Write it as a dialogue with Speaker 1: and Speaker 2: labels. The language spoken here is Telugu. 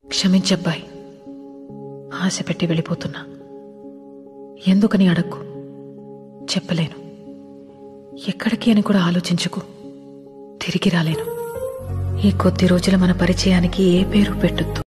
Speaker 1: క్షమించబ్బాయి, ఆశ పెట్టి వెళ్ళిపోతున్నా. ఎందుకని అడక్కు, చెప్పలేను. ఎక్కడికి అని కూడా ఆలోచించుకు, తిరిగి రాలేను. ఈ కొద్ది రోజుల మన పరిచయానికి ఏ పేరు పెట్టొద్దు.